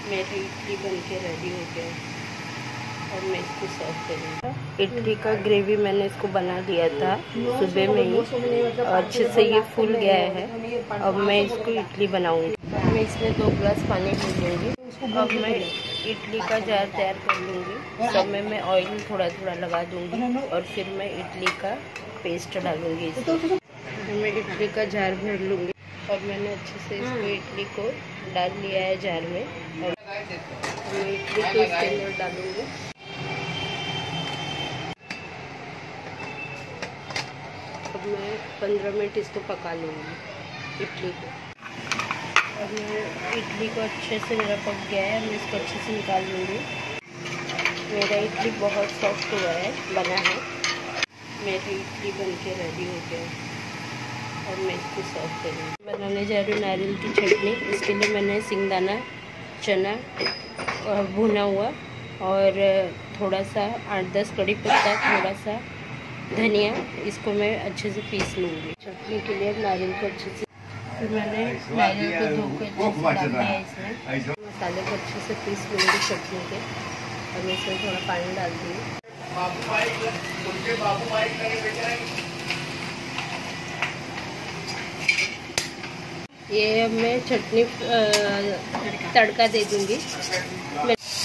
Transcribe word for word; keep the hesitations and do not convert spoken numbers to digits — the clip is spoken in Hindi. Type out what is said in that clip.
मेरी इडली बनके रेडी हो गया और मैं इसको सर्व करूँगी। इडली का ग्रेवी मैंने इसको बना लिया था सुबह में ही, अच्छे से ये फूल गया है। अब मैं इसको इडली बनाऊँगी। मैं इसमें दो ग्लास पानी ले लूँगी। अब मैं इडली का जार तैयार कर लूँगी। सब में मैं ऑयल थोड़ा थोड़ा लगा दूँगी और फिर मैं इडली का पेस्ट डालूँगी इसमें। मैं इडली का जार भर लूँगी और मैंने अच्छे से इसको इडली को डाल लिया है जार में। और मैं इडली को इसके अंदर डालूँगी। अब मैं पंद्रह मिनट इसको पका लूँगी इडली को। अब मैं इडली को अच्छे से मेरा पक गया है, मैं इसको अच्छे से निकाल लूँगी। मेरा इडली बहुत सॉफ्ट हुआ है, बना है। मेरी इडली बनके रेडी हो गया है और मैं इसको सर्व करूँगी। बनाने जा रही हूँ नारियल की चटनी। इसके लिए मैंने सिंगदाना, चना भुना हुआ और थोड़ा सा आठ दस कड़ी पत्ता, थोड़ा सा धनिया, इसको मैं अच्छे से पीस लूँगी। चटनी के लिए नारियल को अच्छे से फिर मैंने नारियल को धो के अच्छे से डाल दिया इसमें। मसाले को अच्छे से पीस लूँगी चटनी के और मैं इसमें थोड़ा पानी डाल दूँगी। ये अब मैं चटनी तड़का दे दूँगी।